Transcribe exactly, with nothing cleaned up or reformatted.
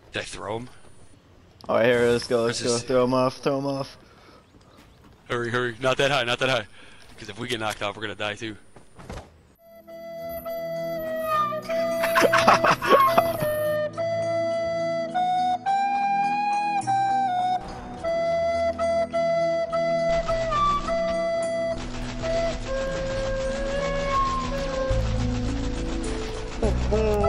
Did I throw him? Alright, here, let's go, let's Where's go. this- Throw him off, throw him off. Hurry, hurry. Not that high, not that high. Because if we get knocked off, we're gonna die too. Oh.